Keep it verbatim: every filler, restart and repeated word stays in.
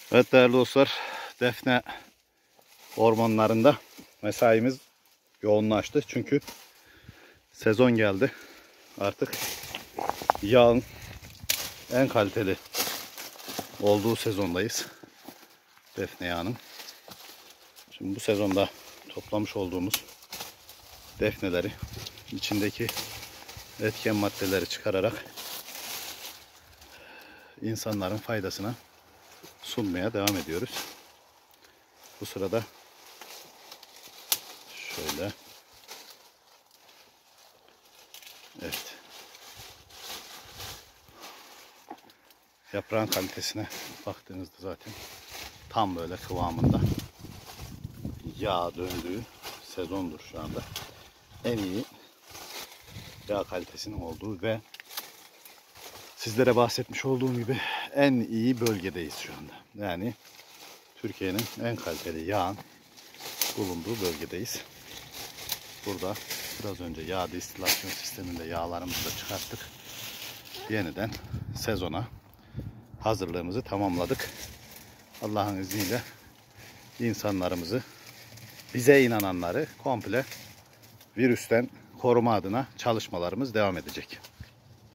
Evet değerli dostlar, Defne ormanlarında mesaimiz yoğunlaştı. Çünkü sezon geldi. Artık yağın en kaliteli olduğu sezondayız. Defne yağının. Şimdi bu sezonda toplamış olduğumuz defneleri, içindeki etken maddeleri çıkararak insanların faydasına sunmaya devam ediyoruz. Bu sırada şöyle, evet, yaprağın kalitesine baktığınızda zaten tam böyle kıvamında yağ döndüğü sezondur şu anda. En iyi yağ kalitesinin olduğu ve sizlere bahsetmiş olduğum gibi en iyi bölgedeyiz şu anda. Yani Türkiye'nin en kaliteli yağın bulunduğu bölgedeyiz. Burada biraz önce yağ distilasyon sisteminde yağlarımızı da çıkarttık. Yeniden sezona hazırlığımızı tamamladık. Allah'ın izniyle insanlarımızı, bize inananları komple virüsten koruma adına çalışmalarımız devam edecek.